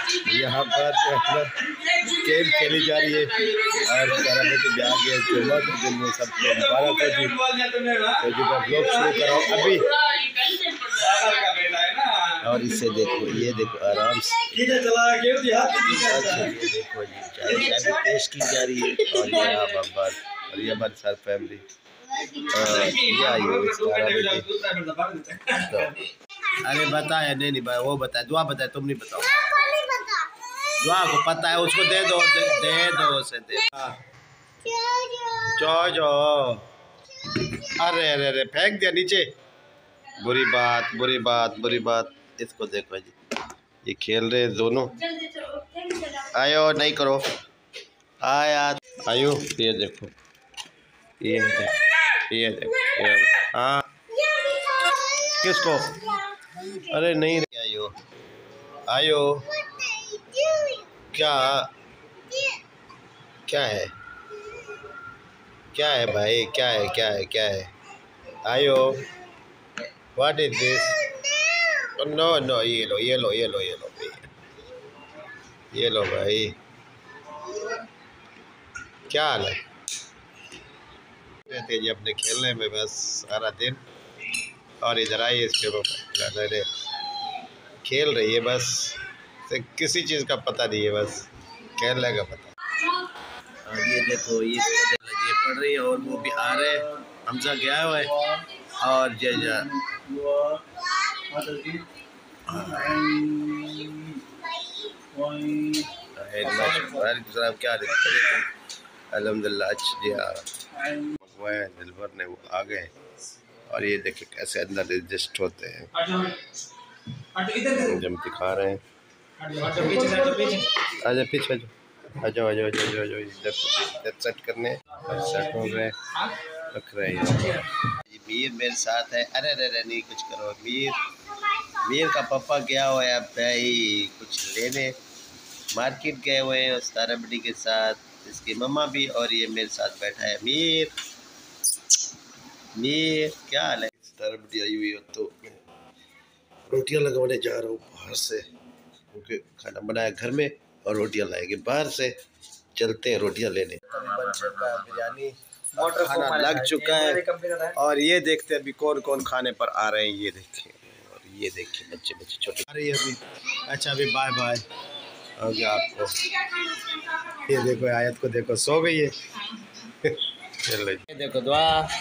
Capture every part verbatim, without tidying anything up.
यहाँ पर गेम खेली जा रही है और सारा बेटे भी आ गए। जुम्मा के दिन में सबको मुबारक हो जी। तो जी मैं ब्लॉग शुरू कराऊँ अभी। और इसे देखो, ये देखो आराम से ये देखो जी, चाय भी पेश की जा रही है। और ये बाबर और ये हमारी सारी फैमिली ये आई हो इस तो अरे बताया नहीं नहीं भाई, वो बताए दुआ बताए, तुम नहीं बताओ। दुआ को पता है, उसको दे दो, दे, दे दो उसे दे। जो जो अरे अरे अरे फेंक दिया नीचे। बुरी बात बुरी बात बुरी बात। इसको देखो जी, ये खेल रहे दोनों। आयो नहीं करो आया आयो। ये देखो ये देखो ये देखो ये हाँ किसको? अरे नहीं आयो आयो क्या क्या है क्या है भाई, क्या है क्या है क्या है? आयो what is this? No no ये लो ये लो ये लो ये लो ये लो भाई। क्या हाल है? रहते जी अपने खेलने में बस सारा दिन। और इधर आई इसके ऊपर खेल रही है बस, किसी चीज़ का पता नहीं है, बस खेलने का पता। और ये देखो ये ये पढ़ रही है और वो भी आ रहे हैं। हमजा गया हुआ है और जय जा क्या अल्हम्दुलिल्लाह अच्छा दिलबर ने वो आ गए। और ये देखिए कैसे अंदर एडजस्ट होते हैं, जब दिखा रहे हैं। आजा पीछे आ जाओ आ जाओ आ जाओ आ जाओ इधर सेट करने सेट हो गए रख रहे हैं। मीर मेरे साथ है। अरे अरे नहीं कुछ करो। मीर मीर का पापा गया हुआ है भाई कुछ लेने, मार्केट गए हुए हैं तारा बड़ी के साथ, इसकी मम्मा भी। और ये मेरे साथ बैठा है मीर। मीर क्या हाल है? तारा बड़ी आई हुई है तो रोटियां लगवाने जा रहा हूँ बाहर से, क्योंकि खाना बनाया घर में और रोटियां लाएंगे बाहर से। चलते हैं रोटियां लेने। बन चुका है बिरयानी, खाना लग चुका है। और ये देखते हैं अभी कौन कौन खाने पर आ रहे हैं। ये देखिए और ये देखिए बच्चे बच्चे छोटे आ रही है अभी। अच्छा अभी बाय बाय हो गया आपको। ये देखो आयत को देखो सो गई है। ये देखो दुआ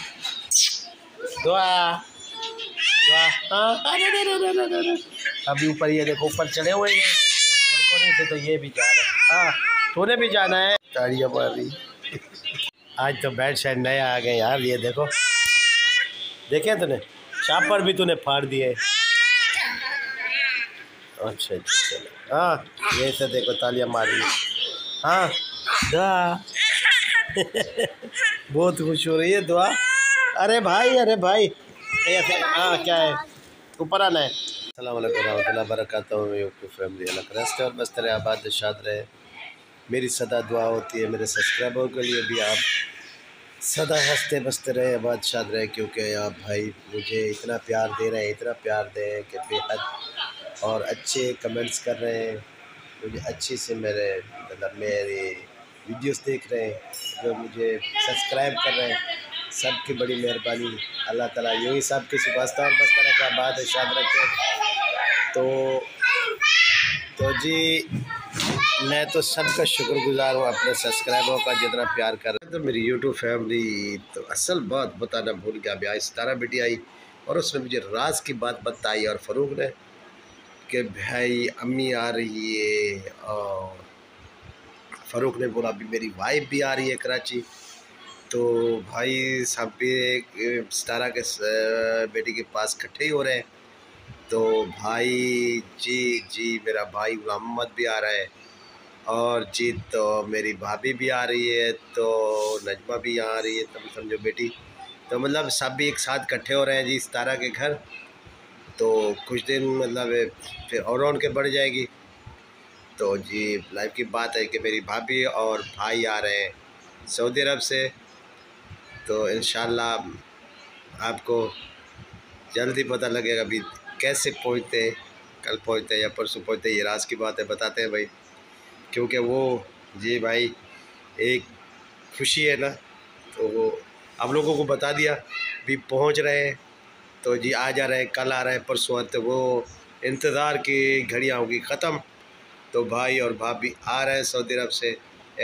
दुआ दुआ अभी ऊपर ये देखो ऊपर चढ़े हुए हैं बलकोनी से, तो ये भी जा रहा है। हाँ तूने भी जाना है? ताड़ियाँ मार रही। आज तो बेड शायद नए आ गए यार। ये देखो देखे तूने शापर भी तूने फाड़ दिए। अच्छा चलो हाँ ये से देखो तालियां मार रही। हाँ दुआ बहुत खुश हो रही है दुआ। अरे भाई अरे भाई ऐसे हाँ क्या है ऊपर आना है। अस्सलाम वालेकुम रहमतुल्लाहि बरकातहू यूट्यूब फैमिली अलग रस्ते और मस्त रहे आबाद शाद रहे। मेरी सदा दुआ होती है मेरे सब्सक्राइबर के लिए भी, आप सदा हंसते बसते रहे आबाद शाद रहे, क्योंकि आप भाई मुझे इतना प्यार दे रहे हैं इतना प्यार दे रहे हैं कि बेहद, और अच्छे कमेंट्स कर रहे हैं मुझे, अच्छी से मेरे मतलब मेरी वीडियोस देख रहे हैं, जो मुझे सब्सक्राइब कर रहे हैं, सबकी बड़ी मेहरबानी। अल्लाह ताला यूँ ही सब की सुबह और बस तरह का बात शाद रखें। तो तो जी मैं तो सबका शुक्रगुजार हूँ अपने सब्सक्राइबरों का जितना प्यार कर रहे हैं। तो मेरी यूट्यूब फैमिली तो असल बात बताना भूल गया। अभी आई सितारा बेटी आई और उसने मुझे राज की बात बताई, और फ़रूक ने कि भाई अम्मी आ रही है, और फ़रूक ने बोला अभी मेरी वाइफ भी आ रही है कराची। तो भाई सब भी सितारा के बेटी के पास इकट्ठे ही हो रहे हैं। तो भाई जी जी मेरा भाई गुलाम मोहम्मद भी आ रहा है, और जी तो मेरी भाभी भी आ रही है, तो नजमा भी यहाँ आ रही है, तुम समझो बेटी। तो मतलब सब भी एक साथ इकट्ठे हो रहे हैं जी सितारा के घर। तो कुछ दिन मतलब फिर और रौनक के बढ़ जाएगी। तो जी लाइफ की बात है कि मेरी भाभी और भाई आ रहे हैं सऊदी अरब से। तो इंशाल्लाह आपको जल्दी पता लगेगा अभी कैसे पहुँचते कल पहुँचते हैं या परसों पहुँचते हैं, ये राज की बात है, बताते हैं भाई, क्योंकि वो जी भाई एक खुशी है ना, तो वो आप लोगों को बता दिया भी पहुँच रहे हैं, तो जी आ जा रहे हैं, कल आ रहे हैं, परसों आते, वो इंतज़ार की घड़ियाँ होगी ख़त्म। तो भाई और भाभी आ रहे हैं सऊदी अरब से,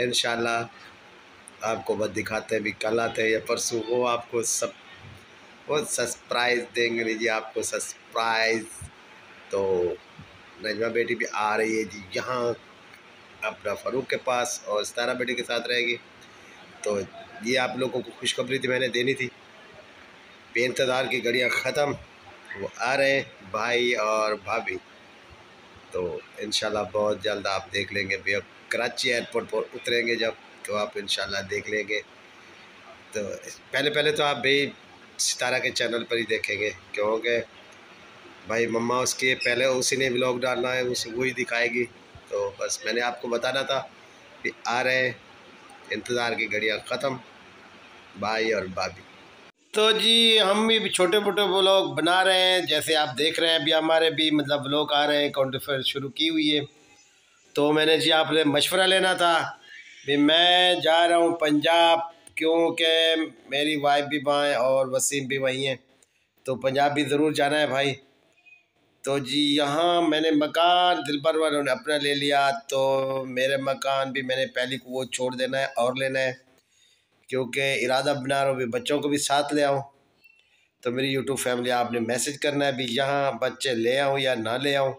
इंशाल्लाह आपको बस दिखाते हैं भी कल आते हैं या परसों, वो आपको सब वो सरप्राइज़ देंगे जी, आपको सरप्राइज़। तो नजमा बेटी भी आ रही है जी यहाँ अपना फ़ारूक के पास, और सितारा बेटी के साथ रहेगी। तो ये आप लोगों को खुशखबरी थी, मैंने देनी थी। इंतज़ार की घड़ियाँ ख़त्म, वो आ रहे हैं भाई और भाभी। तो इंशाल्लाह बहुत जल्द आप देख लेंगे भी, अब कराची एयरपोर्ट पर उतरेंगे जब, तो आप इंशाल्लाह देख लेंगे। तो पहले पहले तो आप भाई सितारा के चैनल पर ही देखेंगे, क्योंकि भाई मम्मा उसके पहले उसी ने व्लॉग डालना है, उसी वही दिखाएगी। तो बस मैंने आपको बताना था कि आ रहे हैं, इंतज़ार की घड़ियाँ ख़त्म, भाई और भाभी। तो जी हम भी छोटे मोटे व्लॉग बना रहे हैं, जैसे आप देख रहे हैं अभी हमारे भी मतलब व्लॉग आ रहे हैं, कंटेंट शुरू की हुई है। तो मैंने जी आपने मशवरा लेना था भी, मैं जा रहा हूँ पंजाब, क्योंकि मेरी वाइफ भी वहाँ है और वसीम भी वहीं है, तो पंजाब भी ज़रूर जाना है भाई। तो जी यहाँ मैंने मकान दिलबर वालों ने अपना ले लिया, तो मेरे मकान भी मैंने पहले को वो छोड़ देना है और लेना है, क्योंकि इरादा बना रहा हूँ भी बच्चों को भी साथ ले आऊँ। तो मेरी यूट्यूब फैमिली आपने मैसेज करना है भी यहाँ बच्चे ले आऊँ या ना ले आऊँ।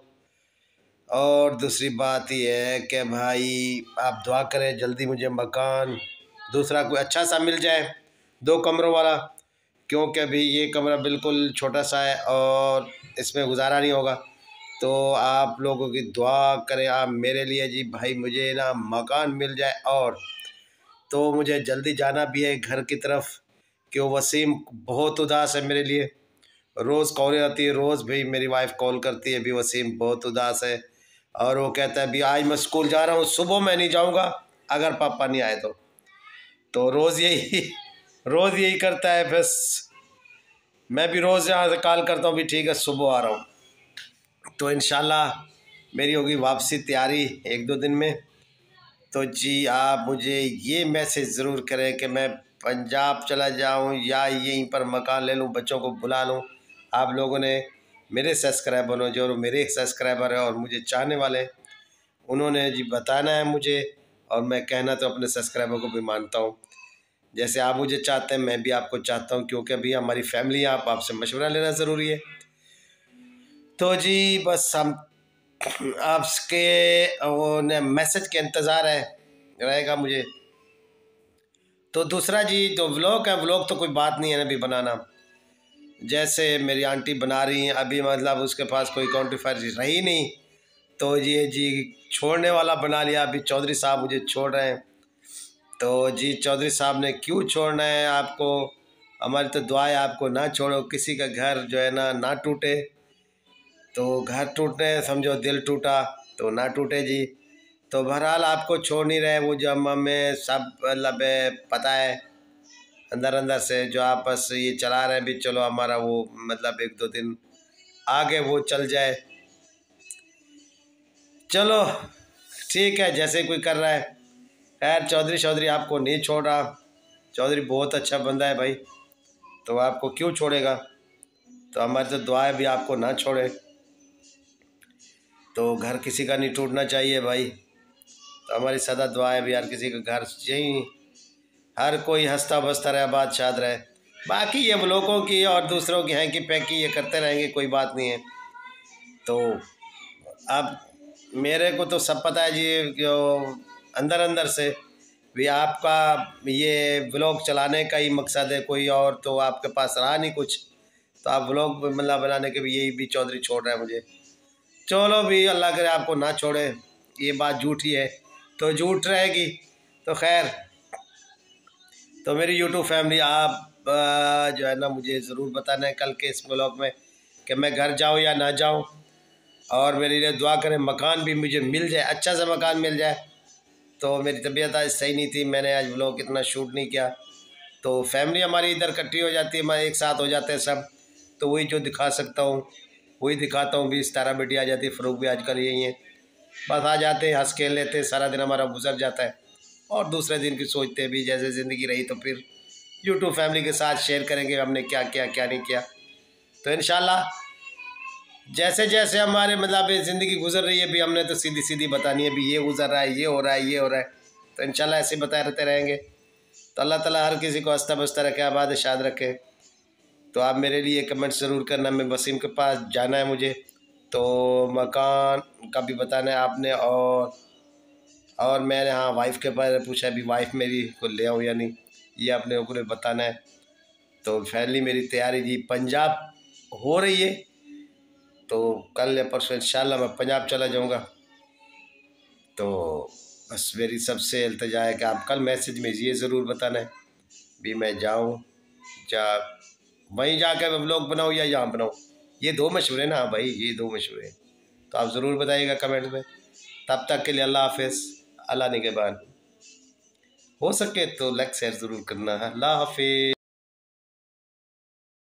और दूसरी बात ये है कि भाई आप दुआ करें जल्दी मुझे मकान दूसरा कोई अच्छा सा मिल जाए, दो कमरों वाला, क्योंकि अभी ये कमरा बिल्कुल छोटा सा है और इसमें गुजारा नहीं होगा। तो आप लोगों की दुआ करें आप मेरे लिए जी भाई, मुझे ना मकान मिल जाए। और तो मुझे जल्दी जाना भी है घर की तरफ, क्यों वसीम बहुत उदास है मेरे लिए, रोज़ कॉल आती है, रोज़ भाई मेरी वाइफ कॉल करती है भी वसीम बहुत उदास है, और वो कहता है भी आज मैं स्कूल जा रहा हूँ, सुबह मैं नहीं जाऊँगा अगर पापा नहीं आए तो। तो रोज़ यही रोज़ यही करता है, बस मैं भी रोज़ यहाँ से कॉल करता हूँ भी ठीक है सुबह आ रहा हूँ। तो इंशाल्लाह मेरी होगी वापसी तैयारी एक दो दिन में। तो जी आप मुझे ये मैसेज ज़रूर करें कि मैं पंजाब चला जाऊँ या यहीं पर मकान ले लूँ, बच्चों को बुला लूँ। आप लोगों ने मेरे सब्सक्राइबर हो जो मेरे सब्सक्राइबर है और मुझे चाहने वाले, उन्होंने जी बताना है मुझे, और मैं कहना तो अपने सब्सक्राइबर को भी मानता हूँ। जैसे आप मुझे चाहते हैं मैं भी आपको चाहता हूँ, क्योंकि अभी हमारी फैमिली है, आप आपसे मशवरा लेना ज़रूरी है। तो जी बस हम आपके वो मैसेज के इंतज़ार है रहेगा मुझे। तो दूसरा जी जो व्लॉग है, व्लॉग तो कोई बात नहीं है ना अभी बनाना, जैसे मेरी आंटी बना रही हैं अभी, मतलब उसके पास कोई क्वान्टिफायर रही नहीं, तो ये जी छोड़ने वाला बना लिया। अभी चौधरी साहब मुझे छोड़ रहे हैं, तो जी चौधरी साहब ने क्यों छोड़ना है आपको, हमारी तो दुआ है आपको ना छोड़ो, किसी का घर जो है ना ना टूटे। तो घर टूटने समझो दिल टूटा तो ना टूटे जी। तो बहरहाल आपको छोड़ नहीं रहे, वो जो हमें सब मतलब पता है अंदर अंदर से, जो आप बस ये चला रहे हैं भी चलो हमारा वो मतलब एक दो दिन आगे वो चल जाए। चलो ठीक है जैसे कोई कर रहा है। खैर चौधरी चौधरी आपको नहीं छोड़ रहा, चौधरी बहुत अच्छा बंदा है भाई, तो आपको क्यों छोड़ेगा। तो हमारी तो दुआ है भी आपको ना छोड़े। तो घर किसी का नहीं टूटना चाहिए भाई, तो हमारी सदा दुआ है भी यार किसी का घर यही हर कोई हंसता बसता रहे, आबाद शाद रहे। बाकी ये लोगों की और दूसरों की हैं कि पैकी ये करते रहेंगे, कोई बात नहीं है। तो अब मेरे को तो सब पता है जी, जो अंदर अंदर से भी आपका ये व्लॉग चलाने का ही मकसद है, कोई और तो आपके पास रहा नहीं कुछ, तो आप व्लॉग मतलब बनाने के भी यही भी चौधरी छोड़ रहे हैं मुझे। चलो भी अल्लाह करे आपको ना छोड़े, ये बात झूठी है तो झूठ रहेगी। तो खैर तो मेरी यूट्यूब फैमिली आप जो है ना मुझे ज़रूर बताना है कल के इस व्लॉग में कि मैं घर जाऊँ या ना जाऊँ, और मेरे लिए दुआ करें मकान भी मुझे मिल जाए, अच्छा सा मकान मिल जाए। तो मेरी तबीयत आज सही नहीं थी, मैंने आज व्लॉग इतना शूट नहीं किया। तो फैमिली हमारी इधर इकट्ठी हो जाती है, हमारे एक साथ हो जाते हैं सब, तो वही जो दिखा सकता हूँ वही दिखाता हूँ। बीस तारा बेटी आ जाती है, फ़रूक भी आजकल यही है, बस आ जाते हैं, हंस खेल लेते हैं, सारा दिन हमारा गुजर जाता है और दूसरे दिन की सोचते हैं भी जैसे ज़िंदगी रही तो फिर यूट्यूब फैमिली के साथ शेयर करेंगे हमने क्या किया क्या नहीं किया। तो इंशाल्लाह जैसे जैसे हमारे मतलब ज़िंदगी गुजर रही है भी हमने तो सीधी सीधी बतानी है भी ये गुजर रहा है, ये हो रहा है, ये हो रहा है, तो इंशाल्लाह ऐसे बताए रहते रहेंगे। तो अल्लाह ताला हर किसी को हंसता बसता रखे, आबाद शाद रखे। तो आप मेरे लिए कमेंट ज़रूर करना। मैं वसीम के पास जाना है मुझे, तो मकान का भी बताना है आपने, और और मैंने हाँ वाइफ के बारे में पूछा, अभी वाइफ मेरी को ले आऊँ या नहीं, ये आपने को बताना है। तो फैमिली मेरी तैयारी जी पंजाब हो रही है, तो कल या परसों इंशाल्लाह मैं पंजाब चला जाऊंगा। तो बस मेरी सबसे इल्तिजा है कि आप कल मैसेज में ये ज़रूर बताना है भी मैं जाऊं जा वहीं जाकर व्लॉग बनाऊं या यहाँ बनाऊं, ये दो मशवरे ना भाई, ये दो मशवरे। तो आप ज़रूर बताइएगा कमेंट में। तब तक के लिए अल्लाह हाफिज़, अल्लाह निगहबान। हो सके तो लाइक शेयर ज़रूर करना है। अल्लाह हाफिज़।